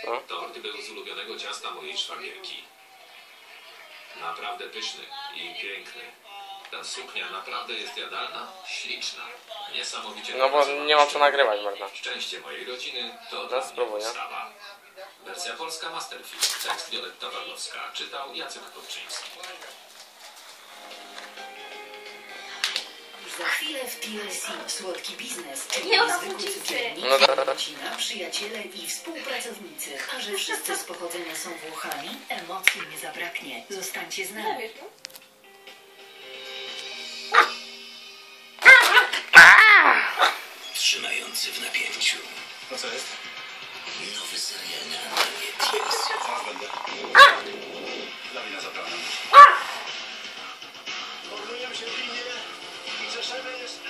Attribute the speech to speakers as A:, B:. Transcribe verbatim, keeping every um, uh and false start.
A: Co?
B: Tort był z ulubionego ciasta mojej szwagierki. Naprawdę pyszny i piękny. Ta suknia naprawdę jest jadalna? Śliczna. Niesamowicie
A: No bo
B: wypracowana
A: nie mam co
B: sztuka.
A: nagrywać, można.
B: Szczęście mojej rodziny to
A: No
B: dla mnie
A: spróbuj,
B: podstawa. Wersja polska Masterfit. Tekst Wioletta Warlowska. Czytał Jacek Kopczyński.
C: Za chwilę w T L C słodki biznes, czyli
D: Nie, ona
C: niezwykły
D: wrócicy.
C: cukiernik,
A: No dobra.
C: rodzina, przyjaciele i współpracownicy. A że wszyscy z pochodzenia są Włochami, emocji nie zabraknie. Zostańcie z nami.
D: Wiesz, tu?
E: Trzymający w napięciu.
F: No co jest?
E: Nowy serial na antenie T L C.
F: Zaraz będę. Lawina zabrana. Porujemy się w linie i Rzeszemy jest